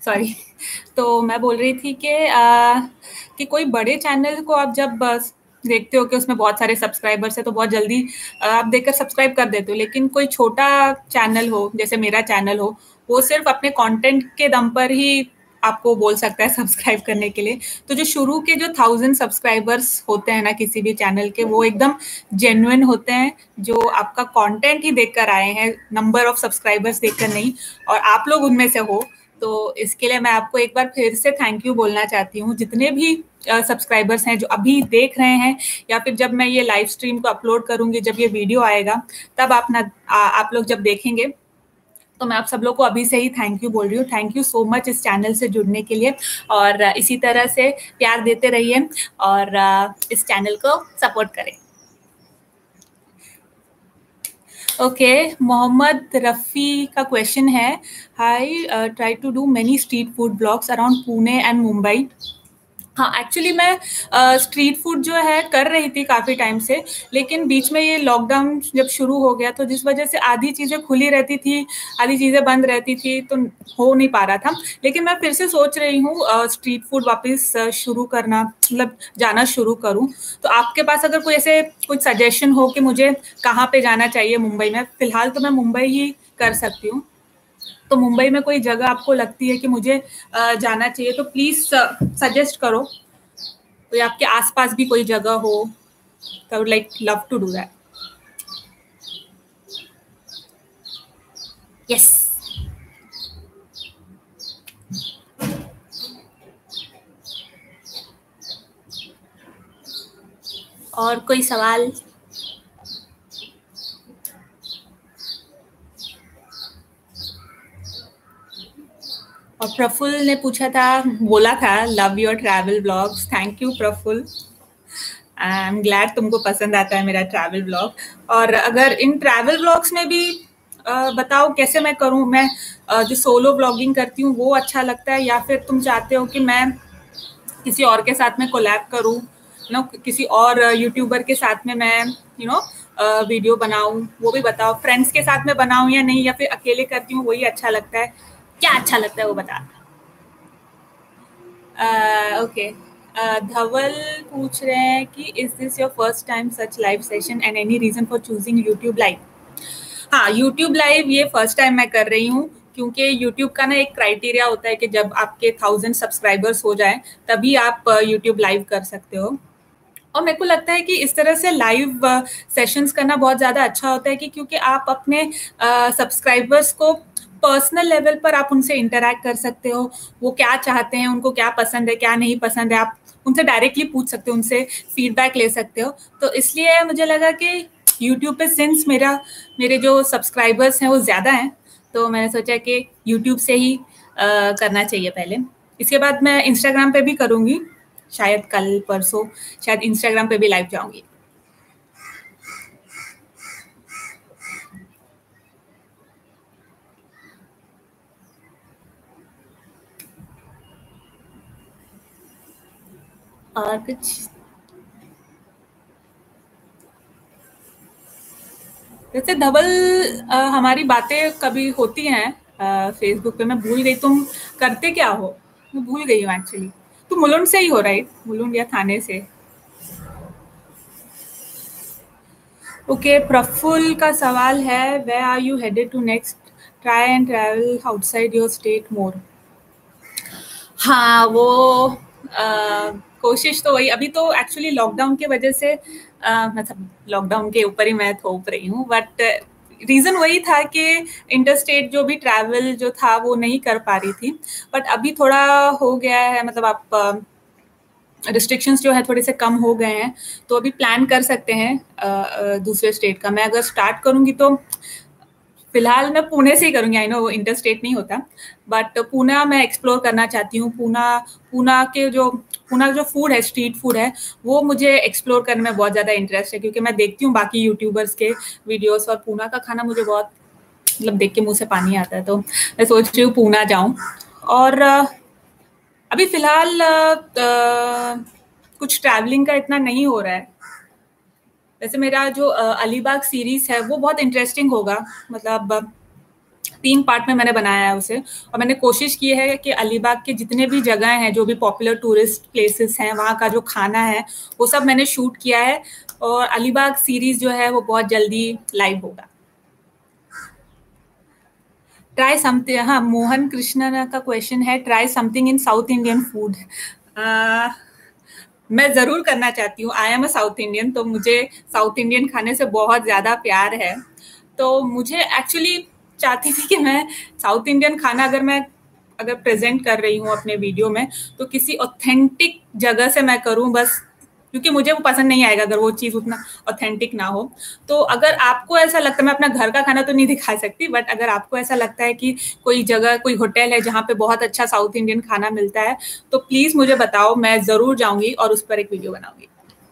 Sorry. तो मैं बोल रही थी कि कोई बड़े चैनल को आप जब देखते हो कि उसमें बहुत सारे सब्सक्राइबर्स है तो बहुत जल्दी आप देखकर सब्सक्राइब कर देते हो, लेकिन कोई छोटा चैनल हो जैसे मेरा चैनल हो, वो सिर्फ अपने कंटेंट के दम पर ही आपको बोल सकता है सब्सक्राइब करने के लिए। तो जो शुरू के जो 1000 सब्सक्राइबर्स होते हैं ना किसी भी चैनल के, वो एकदम जेन्युइन होते हैं, जो आपका कंटेंट ही देखकर आए हैं, नंबर ऑफ सब्सक्राइबर्स देखकर नहीं। और आप लोग उनमें से हो, तो इसके लिए मैं आपको एक बार फिर से थैंक यू बोलना चाहती हूँ। जितने भी सब्सक्राइबर्स हैं जो अभी देख रहे हैं, या फिर जब मैं ये लाइव स्ट्रीम को अपलोड करूंगी, जब ये वीडियो आएगा, तब आप लोग जब देखेंगे, तो मैं आप सब लोग को अभी से ही थैंक यू बोल रही हूँ। थैंक यू सो मच इस चैनल से जुड़ने के लिए, और इसी तरह से प्यार देते रहिए और इस चैनल को सपोर्ट करें। ओके, मोहम्मद रफ़ी का क्वेश्चन है, hi, try to do many street food blogs around Pune and Mumbai. हाँ, एक्चुअली मैं स्ट्रीट फूड जो है कर रही थी काफ़ी टाइम से, लेकिन बीच में ये लॉकडाउन जब शुरू हो गया, तो जिस वजह से आधी चीज़ें खुली रहती थी, आधी चीज़ें बंद रहती थी, तो हो नहीं पा रहा था। लेकिन मैं फिर से सोच रही हूँ स्ट्रीट फूड वापस शुरू करना, मतलब जाना शुरू करूँ। तो आपके पास अगर कोई ऐसे कुछ सजेशन हो कि मुझे कहाँ पे जाना चाहिए मुंबई में? फ़िलहाल तो मैं मुंबई ही कर सकती हूँ। तो मुंबई में कोई जगह आपको लगती है कि मुझे जाना चाहिए, तो प्लीज सजेस्ट करो। कोई आपके आसपास भी कोई जगह हो, तो would like love to do that. Yes. और कोई सवाल? और प्रफुल्ल ने पूछा था, बोला था love your travel blogs. Thank you Praful, I am glad तुमको पसंद आता है मेरा ट्रैवल ब्लॉग। और अगर इन ट्रैवल ब्लॉग्स में भी बताओ कैसे मैं करूं, मैं जो सोलो ब्लॉगिंग करती हूँ वो अच्छा लगता है, या फिर तुम चाहते हो कि मैं किसी और के साथ में कोलैब करूं, किसी और यूट्यूबर के साथ में मैं वीडियो बनाऊं, वो भी बताओ। फ्रेंड्स के साथ में बनाऊं या नहीं, या फिर अकेले करती हूँ वही अच्छा लगता है? क्या अच्छा लगता है वो बता। ओके, धवल पूछ रहे हैं कि is this your first time such live session and any reason for choosing YouTube live? हाँ, यूट्यूब लाइव ये फर्स्ट टाइम मैं कर रही हूँ, क्योंकि यूट्यूब का ना एक क्राइटेरिया होता है कि जब आपके 1000 सब्सक्राइबर्स हो जाए तभी आप यूट्यूब लाइव कर सकते हो। और मेरे को लगता है कि इस तरह से लाइव सेशंस करना बहुत ज़्यादा अच्छा होता है, कि क्योंकि आप अपने सब्सक्राइबर्स को पर्सनल लेवल पर आप उनसे इंटरैक्ट कर सकते हो। वो क्या चाहते हैं, उनको क्या पसंद है, क्या नहीं पसंद है, आप उनसे डायरेक्टली पूछ सकते हो, उनसे फीडबैक ले सकते हो। तो इसलिए मुझे लगा कि यूट्यूब पे सिंस मेरे जो सब्सक्राइबर्स हैं वो ज़्यादा हैं, तो मैंने सोचा कि यूट्यूब से ही करना चाहिए पहले। इसके बाद मैं इंस्टाग्राम पे भी करूँगी, शायद कल परसों, शायद इंस्टाग्राम पे भी लाइव जाऊंगी। और कुछ? वैसे धवल, हमारी बातें कभी होती हैं फेसबुक पे, मैं भूल गई तुम करते क्या हो, मैं भूल गई हूँ एक्चुअली। तुम मुलुंड से ही हो, राइट? मुलुंड या थाने से? ओके, प्रफुल्ल का सवाल है, where are you headed to next, try and travel outside your state more. हाँ, वो कोशिश तो वही, अभी तो एक्चुअली लॉकडाउन की वजह से मतलब लॉकडाउन के ऊपर ही मैं थोप रही हूँ, बट रीज़न वही था कि इंटरस्टेट जो भी ट्रैवल जो था वो नहीं कर पा रही थी। बट अभी थोड़ा हो गया है, मतलब आप रिस्ट्रिक्शंस जो है थोड़े से कम हो गए हैं, तो अभी प्लान कर सकते हैं दूसरे स्टेट का। मैं अगर स्टार्ट करूँगी तो फिलहाल मैं पुणे से ही करूँगी, आई नो वो इंटरस्टेट नहीं होता, बट पूना मैं एक्सप्लोर करना चाहती हूँ। पूना के जो पूना जो फूड है, स्ट्रीट फूड है, वो मुझे एक्सप्लोर करने में बहुत ज़्यादा इंटरेस्ट है, क्योंकि मैं देखती हूँ बाकी यूट्यूबर्स के वीडियोस, और पूना का खाना मुझे बहुत, मतलब देख के मुंह से पानी आता है। तो मैं सोच रही हूँ पूना जाऊँ। और अभी फिलहाल कुछ ट्रैवलिंग का इतना नहीं हो रहा है। वैसे मेरा जो अलीबाग सीरीज है वो बहुत इंटरेस्टिंग होगा, मतलब 3 पार्ट में मैंने बनाया है उसे, और मैंने कोशिश की है कि अलीबाग के जितने भी जगह हैं, जो भी पॉपुलर टूरिस्ट प्लेसेस हैं, वहाँ का जो खाना है, वो सब मैंने शूट किया है, और अलीबाग सीरीज़ जो है, वो बहुत जल्दी लाइव होगा। ट्राई समथिंग, हाँ, मोहन कृष्णन का क्वेश्चन है, try something in south Indian food. मैं ज़रूर करना चाहती हूँ। I am a south Indian, तो मुझे साउथ इंडियन खाने से बहुत ज़्यादा प्यार है। तो मुझे एक्चुअली चाहती थी कि मैं साउथ इंडियन खाना अगर प्रेजेंट कर रही हूँ अपने वीडियो में, तो किसी ऑथेंटिक जगह से मैं करूँ बस, क्योंकि मुझे वो पसंद नहीं आएगा अगर वो चीज़ उतना ऑथेंटिक ना हो। तो अगर आपको ऐसा लगता है, मैं अपना घर का खाना तो नहीं दिखा सकती, बट अगर आपको ऐसा लगता है कि कोई जगह, कोई होटल है जहाँ पे बहुत अच्छा साउथ इंडियन खाना मिलता है, तो प्लीज़ मुझे बताओ, मैं ज़रूर जाऊँगी और उस पर एक वीडियो बनाऊँगी।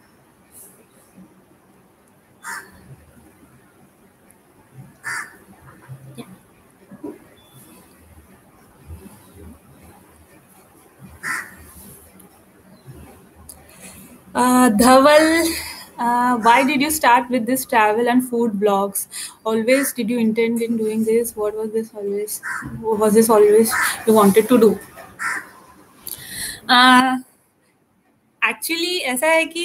Dhaval, why did you start with this travel and food blogs? Always did you intend in doing this? What was this always? Was this always you wanted to do? Actually ऐसा है कि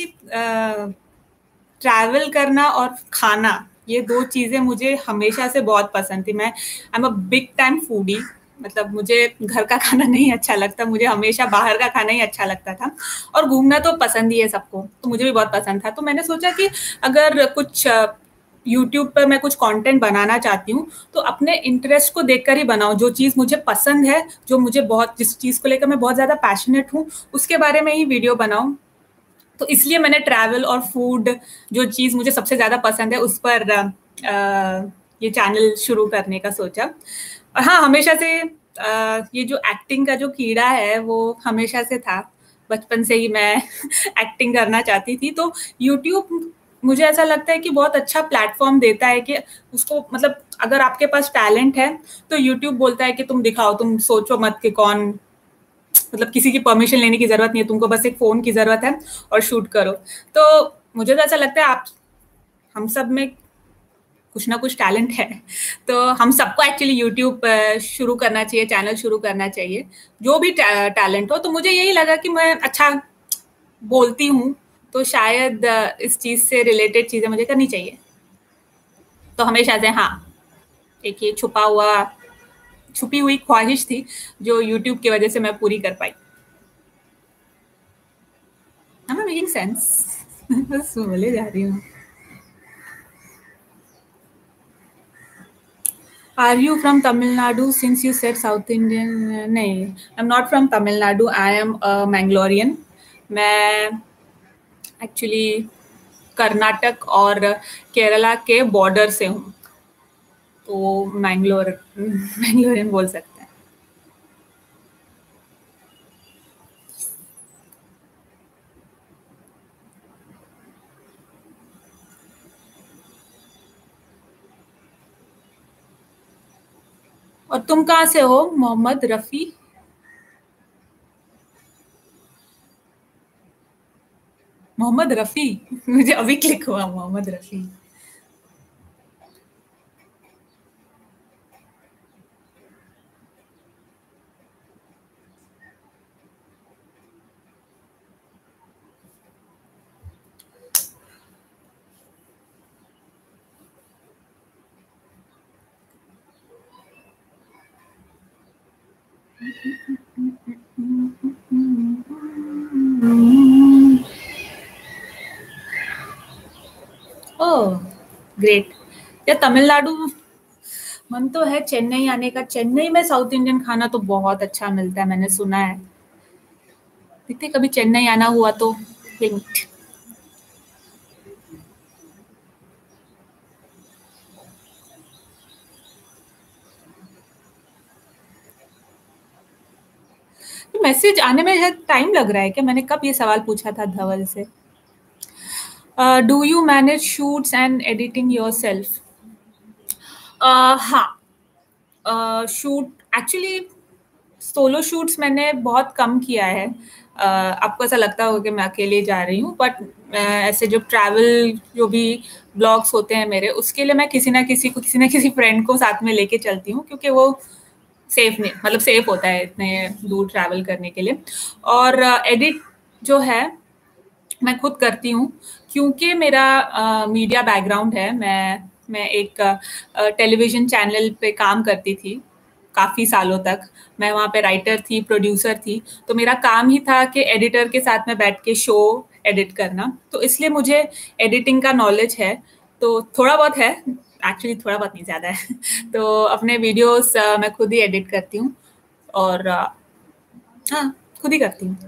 travel करना और खाना, ये 2 चीज़ें मुझे हमेशा से बहुत पसंद थी। मैं I am a big time foodie, मतलब मुझे घर का खाना नहीं अच्छा लगता, मुझे हमेशा बाहर का खाना ही अच्छा लगता था, और घूमना तो पसंद ही है सबको, तो मुझे भी बहुत पसंद था। तो मैंने सोचा कि अगर कुछ यूट्यूब पर मैं कुछ कंटेंट बनाना चाहती हूँ, तो अपने इंटरेस्ट को देखकर ही बनाऊँ, जो चीज़ मुझे पसंद है, जो मुझे बहुत, जिस चीज़ को लेकर मैं बहुत ज़्यादा पैशनेट हूँ, उसके बारे में ही वीडियो बनाऊँ। तो इसलिए मैंने ट्रैवल और फूड, जो चीज़ मुझे सबसे ज़्यादा पसंद है, उस पर ये चैनल शुरू करने का सोचा। और हाँ, हमेशा से ये जो एक्टिंग का जो कीड़ा है, वो हमेशा से था। बचपन से ही मैं एक्टिंग करना चाहती थी। तो यूट्यूब, मुझे ऐसा लगता है कि बहुत अच्छा प्लेटफॉर्म देता है कि उसको, मतलब अगर आपके पास टैलेंट है, तो यूट्यूब बोलता है कि तुम दिखाओ, तुम सोचो मत कि कौन, मतलब किसी की परमिशन लेने की जरूरत नहीं है, तुमको बस एक फोन की जरूरत है और शूट करो। तो मुझे तो ऐसा लगता है आप, हम सब में कुछ ना कुछ टैलेंट है, तो हम सबको एक्चुअली यूट्यूब शुरू करना चाहिए, चैनल शुरू करना चाहिए, जो भी टैलेंट हो। तो मुझे यही लगा कि मैं अच्छा बोलती हूँ, तो शायद इस चीज से रिलेटेड चीजें मुझे करनी चाहिए। तो हमेशा से, हाँ, एक ये छुपी हुई ख्वाहिश थी, जो यूट्यूब की वजह से मैं पूरी कर पाई। Am I making sense? बस बोले जा रही हूँ। Are you from Tamil Nadu? Since you said South Indian, नहीं, I'm not from Tamil Nadu. I am a Mangalorean. मैं एक्चुअली कर्नाटक और केरला के बॉर्डर से हूँ, तो मैंगलोरियन बोल सकते हैं। और तुम कहाँ से हो, मोहम्मद रफ़ी? मोहम्मद रफ़ी मुझे अभी क्लिक हुआ, मोहम्मद रफ़ी। ओह, ग्रेट। या तमिलनाडु, मन तो है चेन्नई आने का। चेन्नई में साउथ इंडियन खाना तो बहुत अच्छा मिलता है, मैंने सुना है। देखते कभी चेन्नई आना हुआ तो हिंट। मैसेज आने में शायद टाइम लग रहा है क्या? मैंने कब ये सवाल पूछा था धवल से? Do you manage shoots and editing yourself? हाँ, शूट एक्चुअली सोलो शूट्स मैंने बहुत कम किया है। आपको ऐसा लगता होगा कि मैं अकेले जा रही हूँ, बट ऐसे जो ट्रैवल जो भी ब्लॉग्स होते हैं मेरे, उसके लिए मैं किसी ना किसी फ्रेंड को साथ में लेके चलती हूँ, क्योंकि वो सेफ नहीं, मतलब सेफ होता है इतने दूर ट्रैवल करने के लिए। और एडिट जो है मैं खुद करती हूँ, क्योंकि मेरा मीडिया बैकग्राउंड है। मैं एक टेलीविज़न चैनल पे काम करती थी काफ़ी सालों तक। मैं वहाँ पे राइटर थी, प्रोड्यूसर थी, तो मेरा काम ही था कि एडिटर के साथ में बैठ के शो एडिट करना। तो इसलिए मुझे एडिटिंग का नॉलेज है, तो थोड़ा बहुत है, एक्चुअली थोड़ा बहुत नहीं, ज़्यादा है। तो अपने वीडियोज़ मैं खुद ही एडिट करती हूँ और हाँ, खुद ही करती हूँ।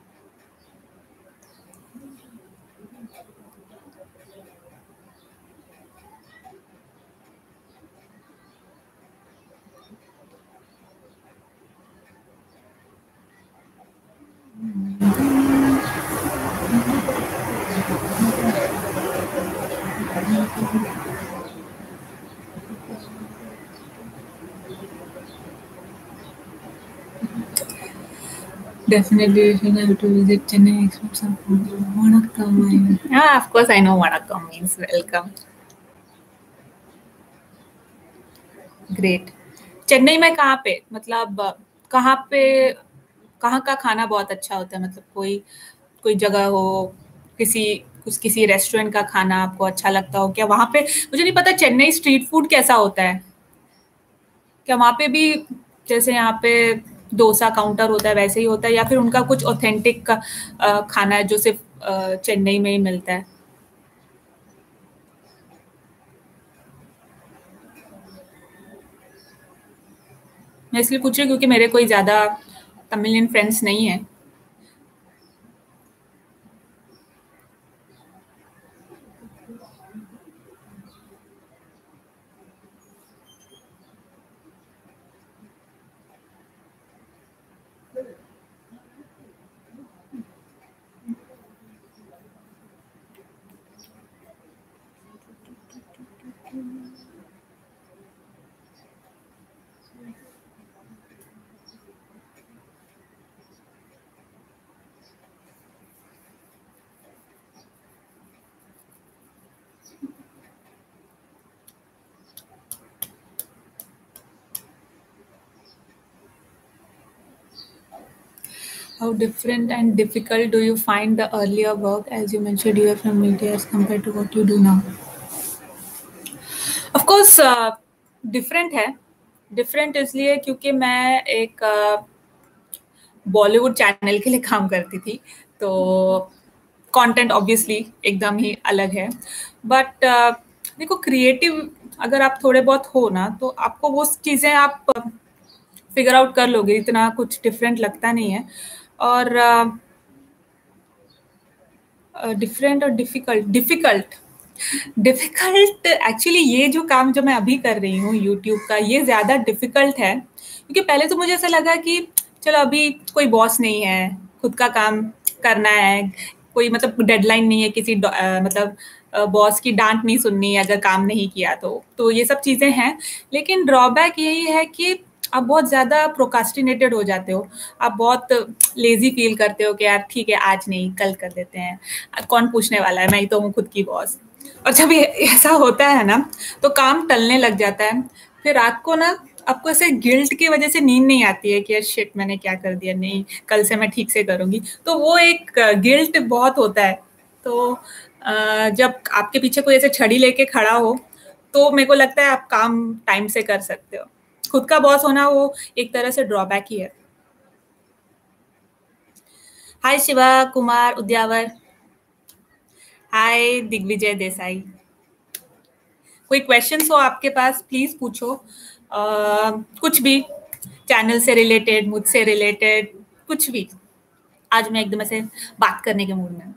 Definitely, you have to visit Chennai. Expect some Vanakkam. Ah, of course, I know Vanakkam means welcome. Great. Chennai में कहाँ पे, मतलब कहाँ पे, कहाँ का खाना बहुत अच्छा होता है? मतलब कोई कोई जगह हो, किसी किसी रेस्टोरेंट का खाना आपको अच्छा लगता हो क्या वहाँ पे? मुझे नहीं पता चेन्नई स्ट्रीट फूड कैसा होता है, क्या वहाँ पे भी जैसे यहाँ पे डोसा काउंटर होता है वैसे ही होता है, या फिर उनका कुछ ऑथेंटिक का खाना है जो सिर्फ चेन्नई में ही मिलता है? मैं इसलिए पूछ रही हूँ क्योंकि मेरे कोई ज़्यादा तमिलियन फ्रेंड्स नहीं है। How different and difficult do you find the earlier work, as you mentioned you are from media, as compared to what you do now? Of course, different है। डिफरेंट इसलिए क्योंकि मैं एक बॉलीवुड चैनल के लिए काम करती थी, तो कंटेंट ऑब्वियसली एकदम ही अलग है। बट देखो, क्रिएटिव अगर आप थोड़े बहुत हो ना, तो आपको वो चीज़ें आप फिगर आउट कर लोगे, इतना कुछ डिफरेंट लगता नहीं है। और डिफरेंट और डिफिकल्ट, डिफिकल्ट एक्चुअली ये जो काम जो मैं अभी कर रही हूँ यूट्यूब का, ये ज़्यादा डिफिकल्ट है, क्योंकि पहले तो मुझे ऐसा लगा कि चलो अभी कोई बॉस नहीं है, खुद का काम करना है, कोई मतलब डेडलाइन नहीं है, किसी मतलब बॉस की डांट नहीं सुननी है अगर काम नहीं किया तो ये सब चीज़ें हैं। लेकिन ड्रॉबैक यही है कि आप बहुत ज़्यादा प्रोकास्टिनेटेड हो जाते हो, आप बहुत लेजी फील करते हो कि यार ठीक है आज नहीं कल कर देते हैं, कौन पूछने वाला है, मैं ही तो हूँ खुद की बॉस। और जब ये ऐसा होता है ना, तो काम टलने लग जाता है। फिर रात को ना आपको ऐसे गिल्ट की वजह से नींद नहीं आती है कि यार शिट मैंने क्या कर दिया, नहीं कल से मैं ठीक से करूंगी, तो वो एक गिल्ट बहुत होता है। तो जब आपके पीछे कोई ऐसे छड़ी लेके खड़ा हो, तो मेरे को लगता है आप काम टाइम से कर सकते हो। खुद का बॉस होना वो एक तरह से ड्रॉबैक ही है। हाय शिवा कुमार उद्यावर। हाय दिग्विजय देसाई। कोई क्वेश्चंस हो आपके पास प्लीज पूछो, कुछ भी, चैनल से रिलेटेड, मुझसे रिलेटेड, कुछ भी। आज मैं एकदम ऐसे बात करने के मूड में हूँ।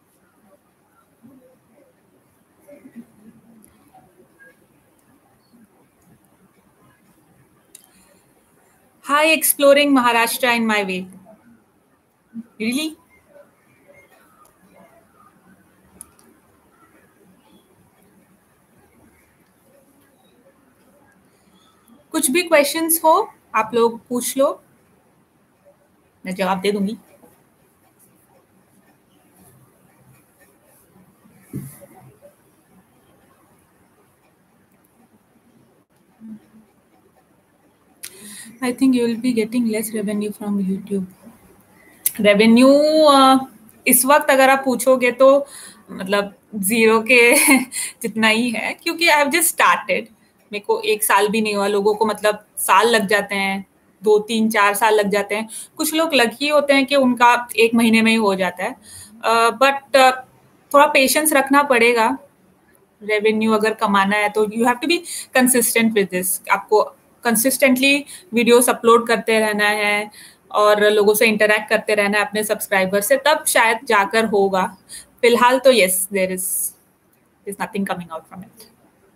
Hi exploring Maharashtra in my way. Really? कुछ भी क्वेश्चंस हो आप लोग पूछ लो। मैं जवाब दे दूंगी। I think you will be getting less revenue from YouTube. Revenue इस वक्त अगर आप पूछोगे तो मतलब जीरो के जितना ही है, क्योंकि आई हैव जस्ट स्टार्टेड। मेरे को 1 साल भी नहीं हुआ, लोगों को मतलब साल लग जाते हैं, 2 3 4 साल लग जाते हैं। कुछ लोग लकी होते हैं कि उनका 1 महीने में ही हो जाता है, बट थोड़ा पेशेंस रखना पड़ेगा। रेवेन्यू अगर कमाना है तो you have to be consistent with this. आपको कंसिस्टेंटली वीडियोस अपलोड करते रहना है और लोगों से इंटरेक्ट करते रहना है अपने सब्सक्राइबर से, तब शायद जाकर होगा। फिलहाल तो yes, there is nothing coming out from it.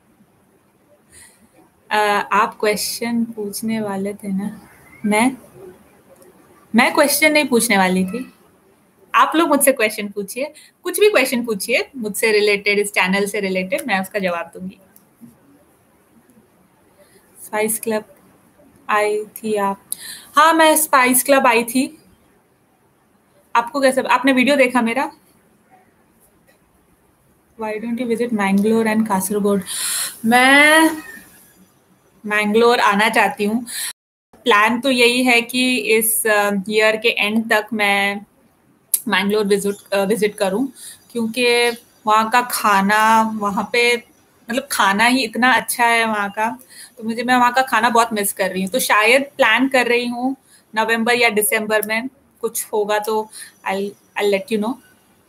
आप क्वेश्चन पूछने वाले थे ना? मैं मैं क्वेश्चन नहीं पूछने वाली थी। आप लोग मुझसे क्वेश्चन पूछिए, कुछ भी क्वेश्चन पूछिए मुझसे रिलेटेड, इस चैनल से रिलेटेड, मैं उसका जवाब दूंगी। स्पाइस क्लब आई थी आप? हाँ, मैं स्पाइस क्लब आई थी। आपको कैसे, आपने वीडियो देखा मेरा? Why don't you visit Mangalore and Kasaragod? मैं मैंगलोर आना चाहती हूँ। प्लान तो यही है कि इस ईयर के एंड तक मैं मैंगलोर विजिट करूं, क्योंकि वहाँ का खाना, वहाँ पे मतलब खाना ही इतना अच्छा है वहाँ का। तो मैं वहाँ का खाना बहुत मिस कर रही हूँ। तो शायद प्लान कर रही हूँ नवंबर या दिसंबर में कुछ होगा तो आई लेट यू नो।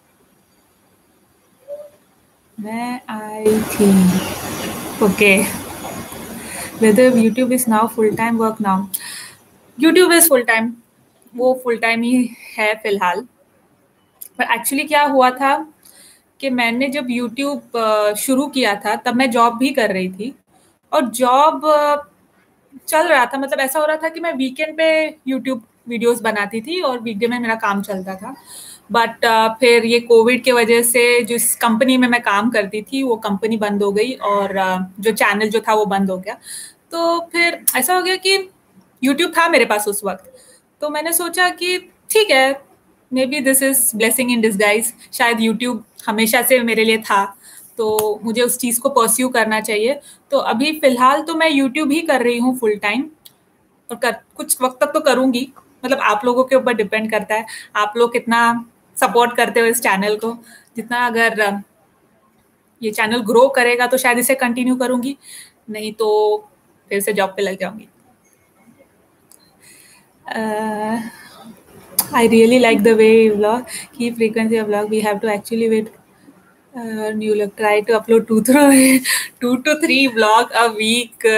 मैं आई थी। Okay. Whether YouTube is now full time work now? YouTube is full time, वो फुल टाइम ही है फिलहाल। पर एक्चुअली क्या हुआ था कि मैंने जब यूट्यूब शुरू किया था तब मैं जॉब भी कर रही थी, और जॉब चल रहा था। मतलब ऐसा हो रहा था कि मैं वीकेंड पे यूट्यूब वीडियोस बनाती थी और वीकडे में मेरा काम चलता था। बट फिर ये कोविड के वजह से जिस कंपनी में मैं काम करती थी वो कंपनी बंद हो गई, और जो चैनल जो था वो बंद हो गया। तो फिर ऐसा हो गया कि यूट्यूब था मेरे पास उस वक्त, तो मैंने सोचा कि ठीक है, maybe this is blessing in disguise. शायद यूट्यूब हमेशा से मेरे लिए था, तो मुझे उस चीज़ को परस्यू करना चाहिए। तो अभी फिलहाल तो मैं यूट्यूब ही कर रही हूँ फुल टाइम, और कुछ वक्त तक तो करूंगी। मतलब आप लोगों के ऊपर डिपेंड करता है, आप लोग कितना सपोर्ट करते हो इस चैनल को। जितना अगर ये चैनल ग्रो करेगा तो शायद इसे कंटिन्यू करूंगी, नहीं तो फिर से जॉब पे लग जाऊंगी। I really like the way you vlog. Keep frequency of vlog. We have to actually wait. You look try to upload 2 to 3 vlog a week.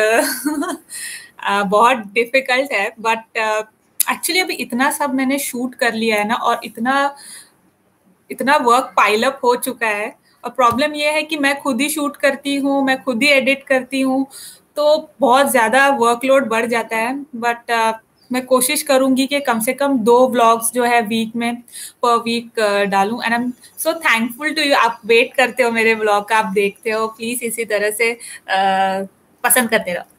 बहुत डिफिकल्ट है, बट एक्चुअली अभी इतना सब मैंने शूट कर लिया है ना, और इतना इतना वर्क पाइल अप हो चुका है। और प्रॉब्लम ये है कि मैं खुद ही शूट करती हूँ, मैं खुद ही एडिट करती हूँ, तो बहुत ज़्यादा वर्कलोड बढ़ जाता है। बट मैं कोशिश करूंगी कि कम से कम 2 व्लॉग्स जो है वीक में, पर वीक डालूं। And I am so thankful to you, आप वेट करते हो मेरे व्लॉग का, आप देखते हो। प्लीज इसी तरह से पसंद करते रहो।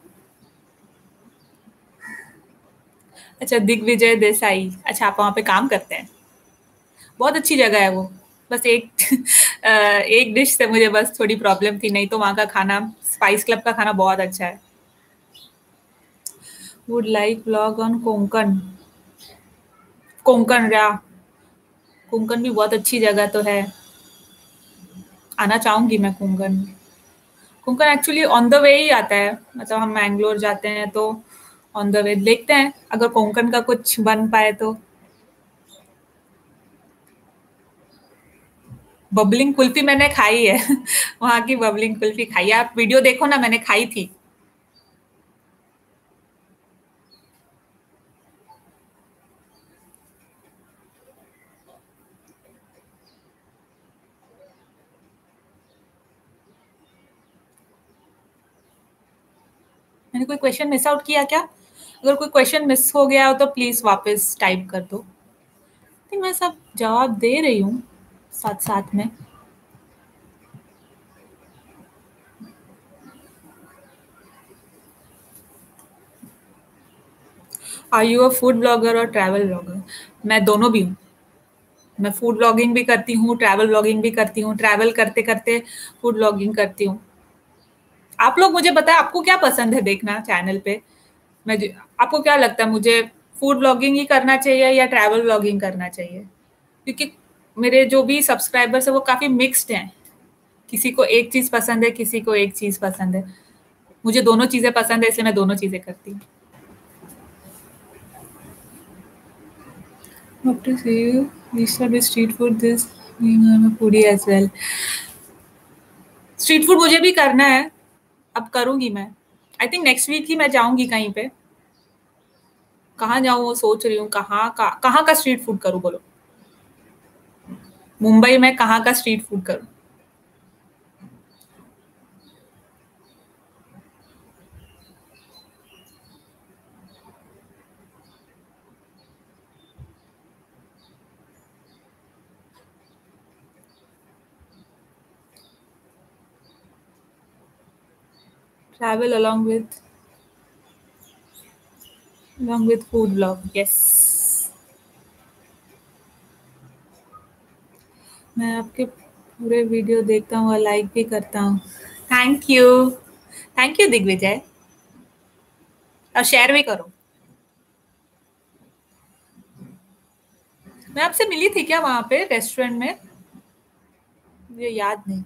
अच्छा, दिग्विजय देसाई, अच्छा आप वहाँ पे काम करते हैं? बहुत अच्छी जगह है वो। बस एक एक डिश से मुझे बस थोड़ी प्रॉब्लम थी, नहीं तो वहाँ का खाना, स्पाइस क्लब का खाना बहुत अच्छा है। Would like vlog on Konkan? Konkan या कोंकण भी बहुत अच्छी जगह तो है, आना चाहूंगी मैं Konkan. Konkan actually on the way ही आता है, मतलब हम मैंगलोर जाते हैं तो ऑन द वे देखते हैं अगर कोंकण का कुछ बन पाए तो। बबलिंग कुल्फी मैंने खाई है वहाँ की बबलिंग कुल्फी खाई है, आप वीडियो देखो ना, मैंने खाई थी। मैंने कोई क्वेश्चन मिस आउट किया क्या? अगर कोई क्वेश्चन मिस हो गया हो तो प्लीज वापस टाइप कर दो। तो मैं सब जवाब दे रही हूँ साथ साथ में। Are you a food blogger और ट्रैवल ब्लॉगर? मैं दोनों भी हूँ। मैं फूड ब्लॉगिंग भी करती हूँ, ट्रैवल ब्लॉगिंग भी करती हूँ, ट्रैवल करते-करते फूड ब्लॉगिंग करती हूँ। आप लोग मुझे बताएँ आपको क्या पसंद है देखना चैनल पे? मैं ज आपको क्या लगता है मुझे फूड ब्लॉगिंग ही करना चाहिए या ट्रैवल ब्लॉगिंग करना चाहिए? क्योंकि मेरे जो भी सब्सक्राइबर्स हैं वो काफ़ी मिक्स्ड हैं। किसी को एक चीज़ पसंद है, किसी को एक चीज़ पसंद है। मुझे दोनों चीज़ें पसंद है इसलिए मैं दोनों चीज़ें करती हूँ। Hope to see you. We should be street food this being I'm a foodie as well. Street food मुझे भी करना है, अब करूँगी मैं। आई थिंक नेक्स्ट वीक ही मैं जाऊँगी कहीं पे। कहाँ जाऊँ वो सोच रही हूँ, कहाँ का स्ट्रीट फूड करूँ बोलो? मुंबई में कहाँ का स्ट्रीट फूड करूँ? Travel along with food vlog. Yes. मैं आपके पूरे वीडियो देखता हूँ और लाइक भी करता हूँ। Thank you Digvijay. और शेयर भी करो। मैं आपसे मिली थी क्या वहाँ पे रेस्टोरेंट में? मुझे याद नहीं।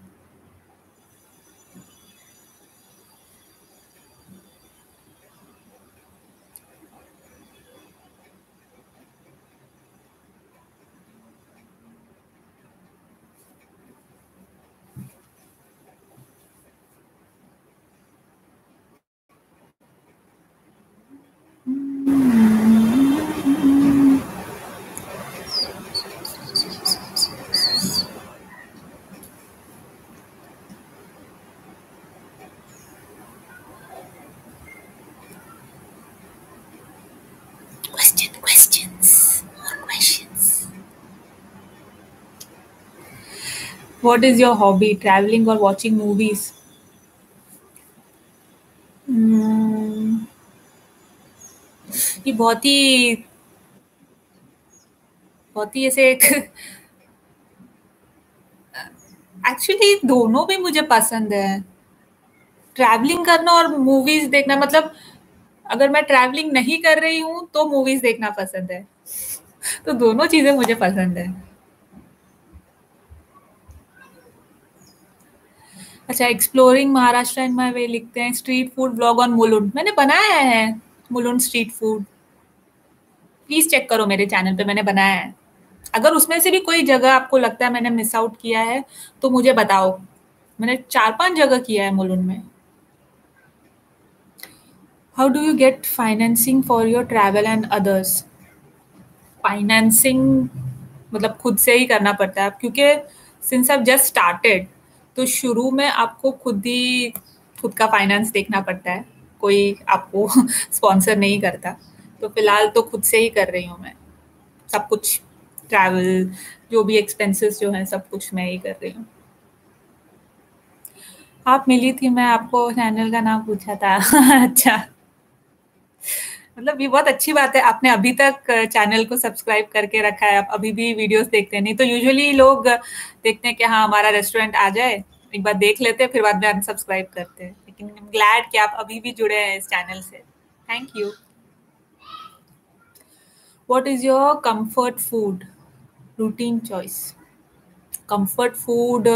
More questions. What is your hobby? Traveling or watching movies? Hmm, ये बहुत ही ऐसे एक एक्चुअली दोनों भी मुझे पसंद है। ट्रैवलिंग करना और मूवीज देखना मतलब अगर मैं ट्रैवलिंग नहीं कर रही हूँ तो मूवीज देखना पसंद है। तो दोनों चीजें मुझे पसंद है। अच्छा exploring Maharashtra and my way लिखते हैं street food blog on Mulund मैंने बनाया है Mulund street food please check करो मेरे चैनल पे मैंने बनाया है अगर उसमें से भी कोई जगह आपको लगता है मैंने मिस आउट किया है तो मुझे बताओ मैंने 4-5 जगह किया है मुलुंड में how do you get financing for your travel and others financing मतलब खुद से ही करना पड़ता है क्योंकि सिंस आई जस्ट स्टार्टेड तो शुरू में आपको खुद का फाइनेंस देखना पड़ता है कोई आपको स्पॉन्सर नहीं करता तो फिलहाल तो खुद से ही कर रही हूँ मैं सब कुछ ट्रैवल जो भी एक्सपेंसेस जो हैं सब कुछ मैं ही कर रही हूँ आप मिली थी मैं आपको चैनल का नाम पूछा था अच्छा मतलब ये बहुत अच्छी बात है आपने अभी तक चैनल को सब्सक्राइब करके रखा है आप अभी भी वीडियोस देखते हैं नहीं तो यूजुअली लोग देखते हैं कि हाँ हमारा रेस्टोरेंट आ जाए एक बार देख लेते हैं फिर बाद में अनसब्सक्राइब करते हैं लेकिन ग्लैड कि आप अभी भी जुड़े हैं इस चैनल से thank you what is your comfort food routine choice comfort food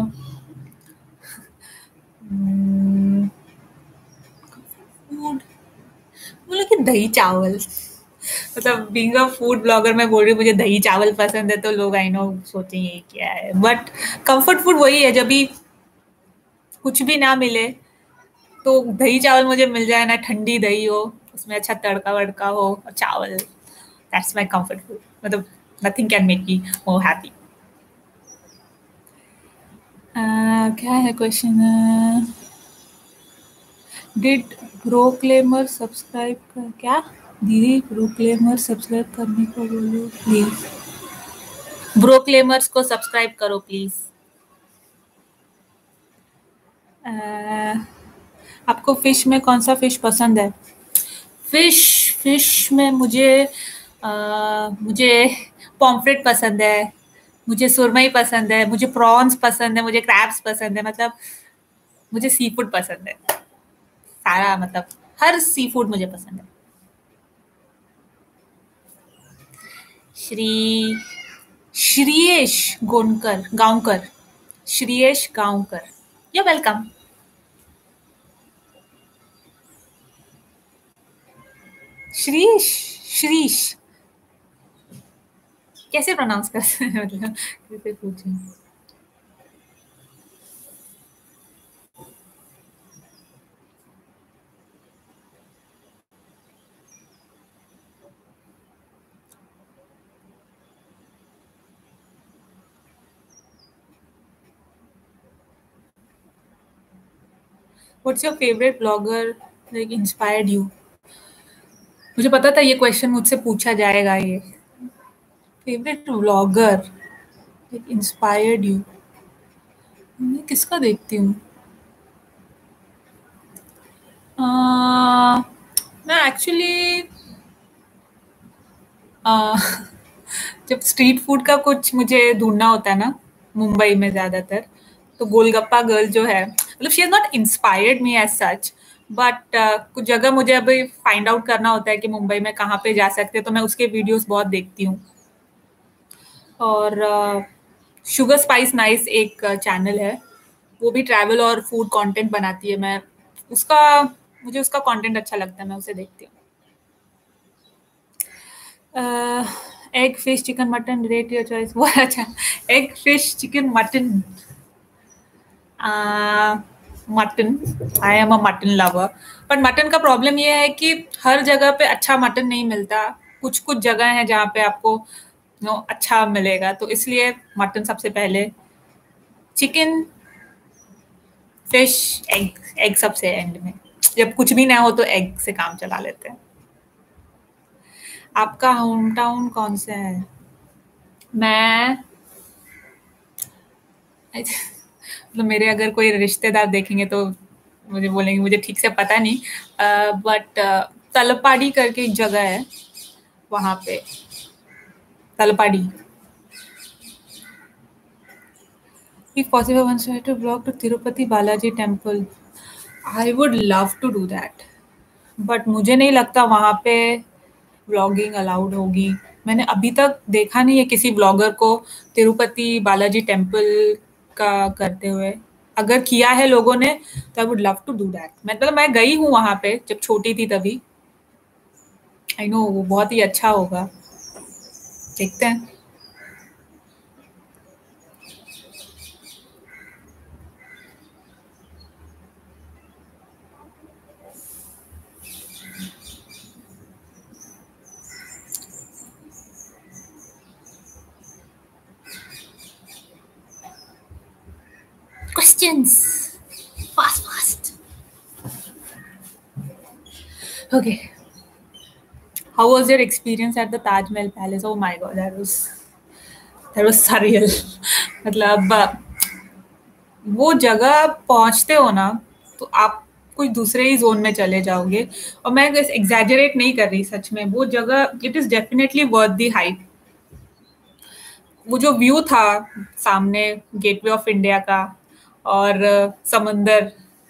food बोलो कि दही चावल मतलब बीइंग अ फूड ब्लॉगर मैं बोल रही हूँ मुझे दही चावल पसंद है तो लोग आई नो सोचेंगे क्या है बट कंफर्ट फूड वही है जब भी कुछ भी ना मिले तो दही चावल मुझे मिल जाए ना ठंडी दही हो उसमें अच्छा तड़का वड़का हो और चावल दैट्स माय कंफर्ट फूड मतलब nothing can make me more happy क्या है क्वेश्चन डिड प्रोक्लेमर सब्सक्राइब कर क्या दीदी प्रोक्लेमर सब्सक्राइब करने को बोलो प्लीज ब्रोक्लेमर्स को सब्सक्राइब करो प्लीज आपको फिश में कौन सा फिश पसंद है फिश फिश में मुझे मुझे पॉम्फ्रेट पसंद है, मुझे सुरमई पसंद है, मुझे प्रॉन्स पसंद है, मुझे क्रैब्स पसंद है, मतलब मुझे सी फूड पसंद है। सारा मतलब हर सी फूड मुझे पसंद है। श्री श्रियेश गोनकर गांवकर, श्रियेश गांवकर। You welcome. श्रीश, श्रीश कैसे प्रोनाउंस करते हैं मतलब कैसे पूछें? What's your favourite blogger like inspired you? मुझे पता था ये क्वेश्चन मुझसे पूछा जाएगा ये। Favourite blogger like inspired you, मैं किसका देखती हूँ? मैं एक्चुअली जब स्ट्रीट फूड का कुछ मुझे ढूंढना होता है ना, मुंबई में ज्यादातर, तो गोलगप्पा गर्ल जो है, मतलब she has not inspired me as such, but कुछ जगह मुझे अभी फाइंड आउट करना होता है कि मुंबई में कहाँ पे जा सकते हैं, तो मैं उसके वीडियोस बहुत देखती हूँ। और शुगर स्पाइस नाइस एक चैनल है, वो भी ट्रैवल और फूड कंटेंट बनाती है। मैं उसका मुझे उसका कंटेंट अच्छा लगता है, मैं उसे देखती हूँ। Egg fish chicken mutton rate your choice वो अच्छा। Egg fish chicken mutton, mutton, I am a mutton lover. But mutton का प्रॉब्लम ये है कि हर जगह पे अच्छा मटन नहीं मिलता। कुछ कुछ जगह है जहाँ पे आपको अच्छा मिलेगा, तो इसलिए मटन सबसे पहले, चिकन, फिश, एग। एग सबसे एंड में, जब कुछ भी ना हो तो एग से काम चला लेते हैं। आपका होम टाउन कौन सा है? मैं मतलब मेरे अगर कोई रिश्तेदार देखेंगे तो मुझे बोलेंगे, मुझे ठीक से पता नहीं, बट तलपाड़ी करके एक जगह है, वहाँ पे Talapady. If possible once to blog to Tirupati Balaji temple, I would love to do that, but मुझे नहीं लगता वहाँ पे व्लॉगिंग अलाउड होगी। मैंने अभी तक देखा नहीं है किसी ब्लॉगर को तिरुपति बालाजी टेम्पल का करते हुए। अगर किया है लोगों ने तो I would love to do that. मतलब मैं गई हूँ वहां पे जब छोटी थी तभी। आई नो वो बहुत ही अच्छा होगा, देखते हैं। Questions fast fast. Okay, how was your experience at the Taj Mahal palace? Oh my god, that was surreal. मतलब वो जगह पहुंचते हो ना, तो आप कुछ दूसरे ही जोन में चले जाओगे। और मैं एग्जैजरेट नहीं कर रही, सच में वो जगह it is definitely worth the hype. वो जो व्यू था सामने, गेटवे ऑफ इंडिया का, और समंदर,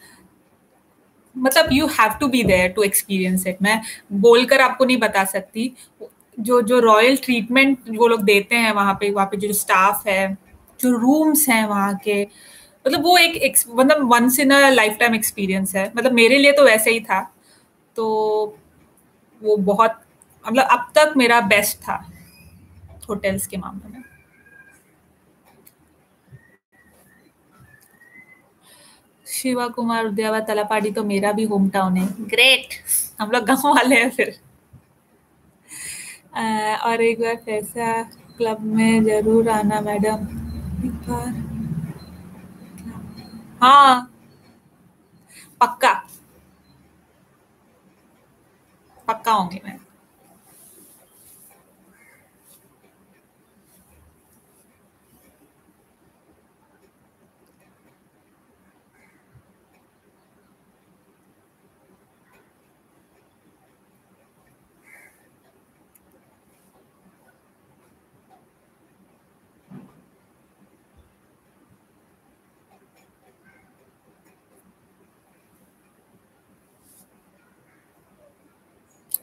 मतलब you have to be there to experience it. मैं बोलकर आपको नहीं बता सकती। जो जो रॉयल ट्रीटमेंट वो लोग देते हैं वहाँ पे जो स्टाफ है, जो रूम्स हैं वहाँ के, मतलब वो मतलब once in a lifetime experience है। मतलब मेरे लिए तो वैसे ही था। तो वो बहुत, मतलब अब तक मेरा बेस्ट था होटल्स के मामले में। शिवा कुमार उद्यावा तलापाड़ी तो मेरा भी होम टाउन है। ग्रेट, हम लोग गांव वाले हैं फिर। और एक बार पैसा क्लब में जरूर आना मैडम, एक बार। हाँ, पक्का, पक्का होंगे मैं।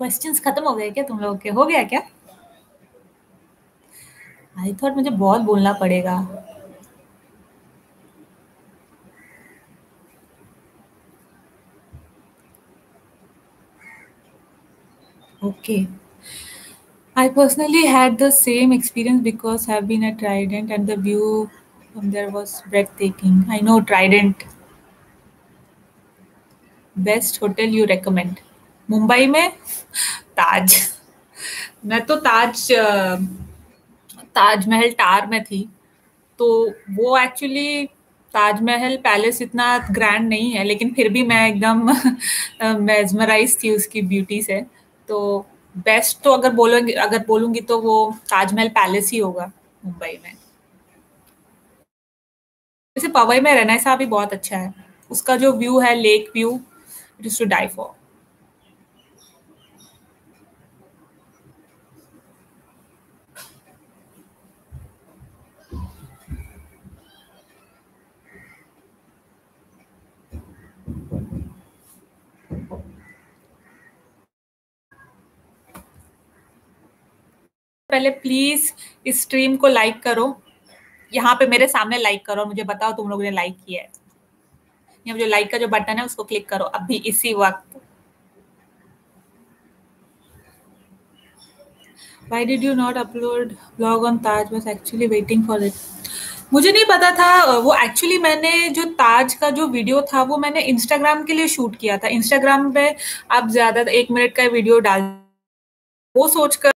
क्वेश्चंस खत्म हो गए क्या तुम लोगों के? हो गया क्या? आई थॉट मुझे बहुत बोलना पड़ेगा। Okay. I personally had the same experience because I've been at Trident and the view from there was breathtaking. I know Trident, best hotel you recommend. Mumbai में ताज। मैं तो ताजमहल टार में थी। तो वो एक्चुअली ताजमहल पैलेस इतना ग्रैंड नहीं है, लेकिन फिर भी मैं एकदम मेस्मराइज थी उसकी ब्यूटी से। तो बेस्ट तो अगर बोलूंगी तो वो ताजमहल पैलेस ही होगा मुंबई में। जैसे पवई में रहना भी बहुत अच्छा है। उसका जो व्यू है, lake view, it is to die for. पहले प्लीज इस स्ट्रीम को लाइक करो। यहाँ पे मेरे सामने लाइक करो और मुझे बताओ तुम लोगों ने लाइक किया है। यहाँ जो लाइक का जो बटन है उसको क्लिक करो अभी इसी वक्त। Why did you not upload vlog on Taj? Was actually waiting for it. मुझे नहीं पता था। वो एक्चुअली मैंने जो ताज का जो वीडियो था वो मैंने इंस्टाग्राम के लिए शूट किया था। इंस्टाग्राम पे आप ज्यादा 1 मिनट का वीडियो डाल, वो सोचकर